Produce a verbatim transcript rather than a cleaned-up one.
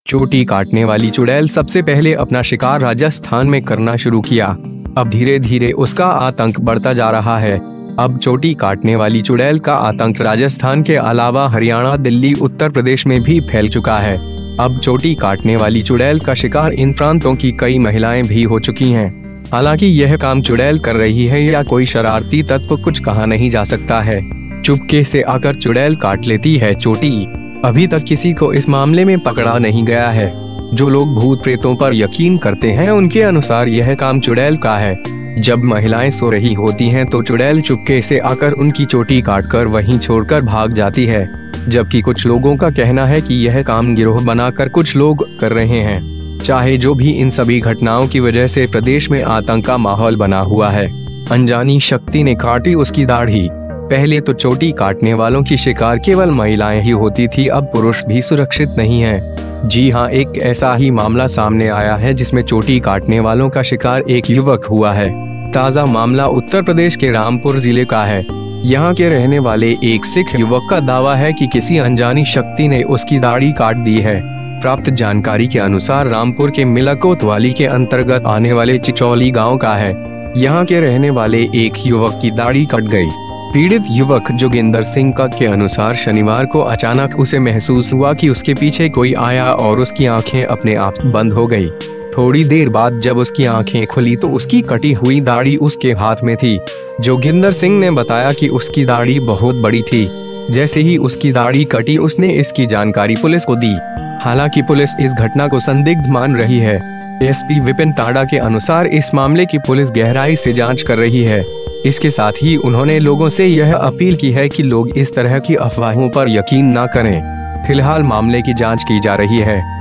चोटी काटने वाली चुड़ैल सबसे पहले अपना शिकार राजस्थान में करना शुरू किया। अब धीरे धीरे उसका आतंक बढ़ता जा रहा है। अब चोटी काटने वाली चुड़ैल का आतंक राजस्थान के अलावा हरियाणा, दिल्ली, उत्तर प्रदेश में भी फैल चुका है। अब चोटी काटने वाली चुड़ैल का शिकार इन प्रांतों की कई महिलाएं भी हो चुकी हैं। हालांकि यह काम चुड़ैल कर रही है या कोई शरारती तत्व, कुछ कहा नहीं जा सकता है। चुपके से आकर चुड़ैल काट लेती है चोटी। अभी तक किसी को इस मामले में पकड़ा नहीं गया है। जो लोग भूत प्रेतों पर यकीन करते हैं उनके अनुसार यह काम चुड़ैल का है। जब महिलाएं सो रही होती हैं तो चुड़ैल चुपके से आकर उनकी चोटी काटकर वहीं छोड़कर भाग जाती है। जबकि कुछ लोगों का कहना है कि यह काम गिरोह बनाकर कुछ लोग कर रहे हैं। चाहे जो भी, इन सभी घटनाओं की वजह से प्रदेश में आतंक का माहौल बना हुआ है। अनजानी शक्ति ने काटी उसकी दाढ़ी। पहले तो चोटी काटने वालों की शिकार केवल महिलाएं ही होती थी, अब पुरुष भी सुरक्षित नहीं है। जी हाँ, एक ऐसा ही मामला सामने आया है जिसमें चोटी काटने वालों का शिकार एक युवक हुआ है। ताज़ा मामला उत्तर प्रदेश के रामपुर जिले का है। यहाँ के रहने वाले एक सिख युवक का दावा है कि किसी अनजानी शक्ति ने उसकी दाढ़ी काट दी है। प्राप्त जानकारी के अनुसार रामपुर के मिला कोतवाली के अंतर्गत आने वाले चिचौली गाँव का है। यहाँ के रहने वाले एक युवक की दाढ़ी कट गई। पीड़ित युवक जोगिंदर सिंह का के अनुसार शनिवार को अचानक उसे महसूस हुआ कि उसके पीछे कोई आया और उसकी आंखें अपने आप बंद हो गई। थोड़ी देर बाद जब उसकी आंखें खुली तो उसकी कटी हुई दाढ़ी उसके हाथ में थी। जोगिंदर सिंह ने बताया कि उसकी दाढ़ी बहुत बड़ी थी। जैसे ही उसकी दाढ़ी कटी उसने इसकी जानकारी पुलिस को दी। हालांकि पुलिस इस घटना को संदिग्ध मान रही है। एसपी विपिन टाडा के अनुसार इस मामले की पुलिस गहराई से जांच कर रही है। इसके साथ ही उन्होंने लोगों से यह अपील की है कि लोग इस तरह की अफवाहों पर यकीन न करें। फिलहाल मामले की जांच की जा रही है।